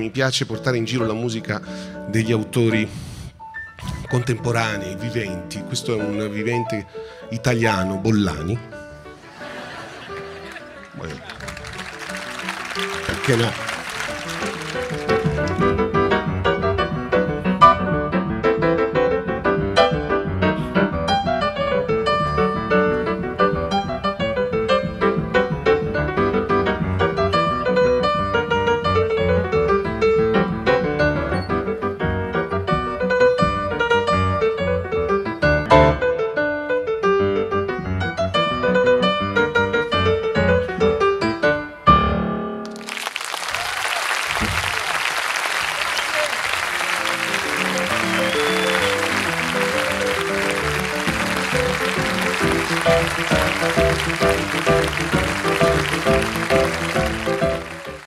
mi piace portare in giro la musica degli autori contemporanei, viventi. Questo è un vivente italiano, Bollani. Perché no?